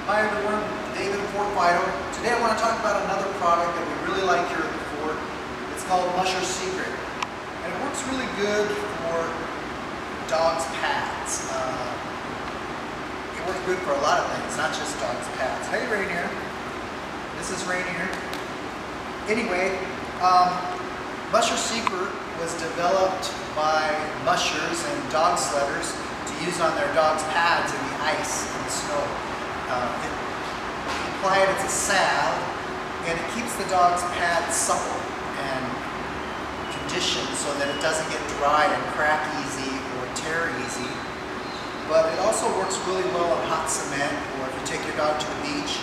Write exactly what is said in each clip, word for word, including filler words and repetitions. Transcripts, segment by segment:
Hi everyone, David at Fort Fido. Today I want to talk about another product that we really like here at the Fort. It's called Musher Secret. And it works really good for dogs' pads. Uh, it works good for a lot of things, not just dogs' pads. Hey Rainier. This is Rainier. Anyway, um, Musher Secret was developed by mushers and dog sledders to use on their dogs' pads in the ice and the snow. Uh, it, you apply it as a salve, and it keeps the dog's pad supple and conditioned so that it doesn't get dry and crack easy or tear easy. But it also works really well on hot cement, or if you take your dog to the beach,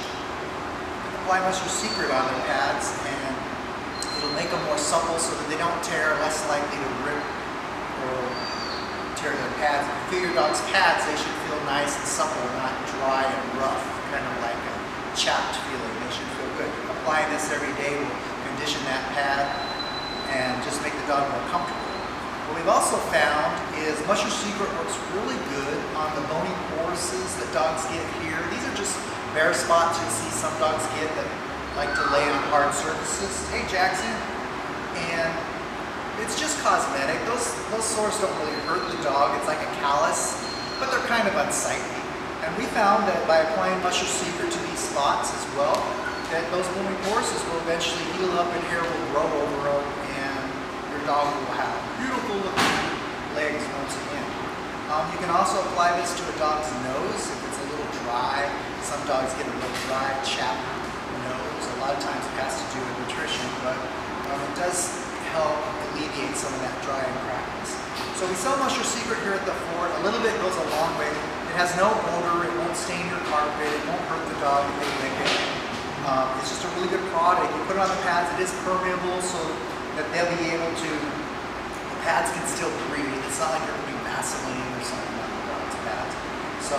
apply Musher Secret on their pads, and it'll make them more supple so that they don't tear, less likely to rip or tear their pads. If you feel your dog's pads, they should feel nice and supple, not dry and rough, kind of like a chapped feeling. They should feel good. Applying this every day will condition that pad and just make the dog more comfortable. What we've also found is Musher Secret works really good on the bony porises that dogs get here. These are just bare spots you see some dogs get that like to lay on hard surfaces. Hey Jackson. And it's just cosmetic. Those, those sores don't really hurt the dog. It's like a callus, but they're kind of unsightly. And we found that by applying Musher Secret to these spots as well, that those bony porises will eventually heal up and hair will grow over them, and your dog will have beautiful looking legs once again. Um, you can also apply this to a dog's nose if it's a little dry. Some dogs get a little dry, chapped nose. A lot of times it has to do with nutrition, but um, it does help alleviate some of that dry and crackness. So we sell Musher Secret here at the Fort. A little bit goes a long way. It has no odor, it won't stain your carpet, it won't hurt the dog if they lick it. Um, it's just a really good product. You put it on the pads, it is permeable so that they'll be able to, the pads can still breathe. It's not like you're putting Vaseline or something on the dog's pads. So,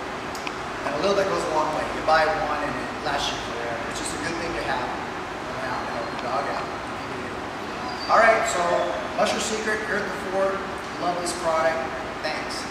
and a little bit goes a long way. You buy one and it lasts you forever. It's just a good thing to have around to help your dog out. Alright, so Musher Secret here at the Fort. Love this product. Thanks.